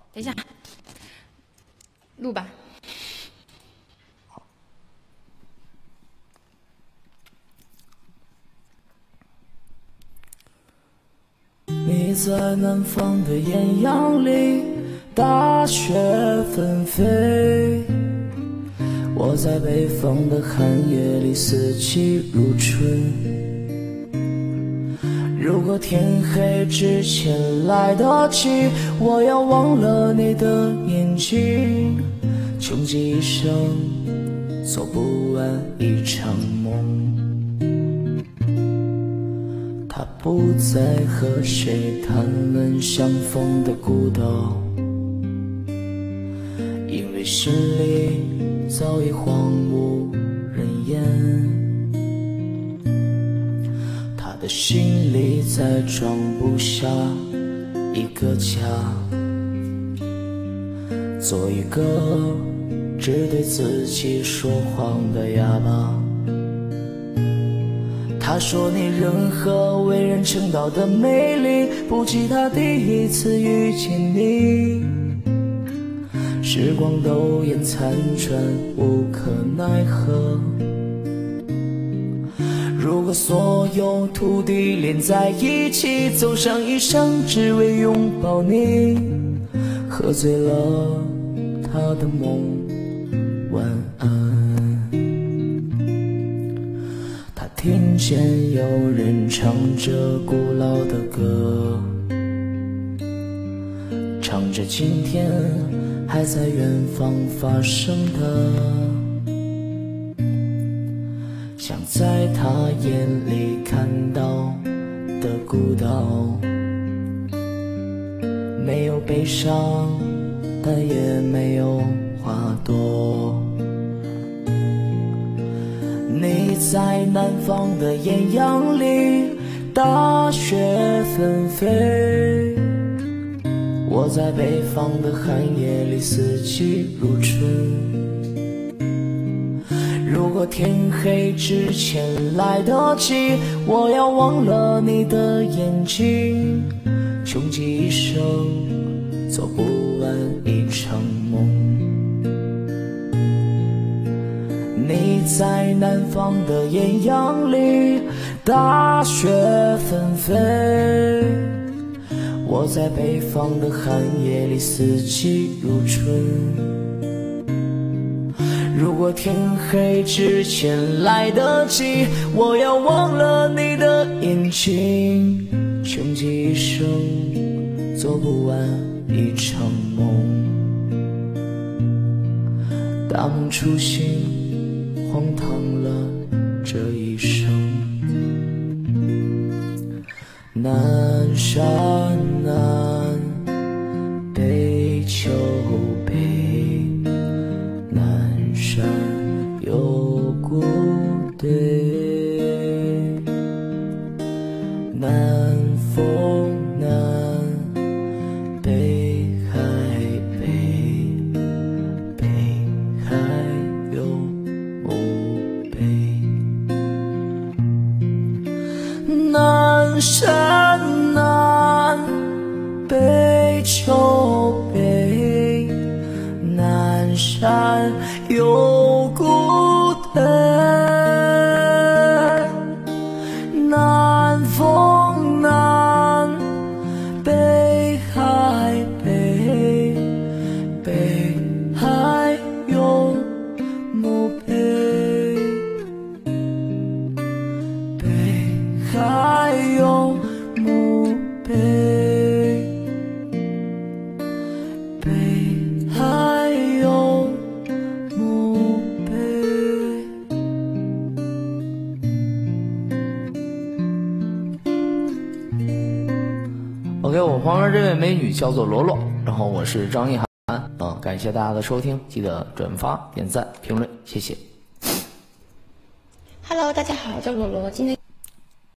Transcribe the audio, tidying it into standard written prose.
等一下，录吧。 你在南方的艳阳里，大雪纷飞；我在北方的寒夜里，四季如春。如果天黑之前来得及，我要忘了你的眼睛，穷极一生做不完一场梦。他不再和谁谈论相逢的孤岛，因为心里早已荒无人烟。他的心里再装不下一个家，做一个只对自己说谎的哑巴。他说你任何为人称道的美丽，不及他第一次遇见你。时光都烟残转，无可奈何。如果所有土地连在一起，走上一生只为拥抱你，喝醉了他的梦，晚安。听见有人唱着古老的歌，唱着今天还在远方发生的，像在他眼里看到的孤岛，没有悲伤，但也没有花朵。你在南方的艳阳里，大雪纷飞；我在北方的寒夜里，四季如春。如果天黑之前来得及，我要忘了你的眼睛，穷极一生做不完一场梦。你在南方的艳阳里，大雪纷飞；我在北方的寒夜里，四季如春。如果天黑之前来得及，我要忘了你的眼睛，穷极一生做不完一场梦。大梦初醒，荒唐了这一生。南山南，北秋北，南山有谷堆，南风南，北海北，北海有南山南，北秋北，南山有谷堆，南风南，北海北，北海有墓碑，还有墓碑，北还有墓碑。OK， 我旁边这位美女叫做罗罗，然后我是张一涵，感谢大家的收听，记得转发、点赞、评论，谢谢。 Hello， 大家好，我叫罗罗，今天。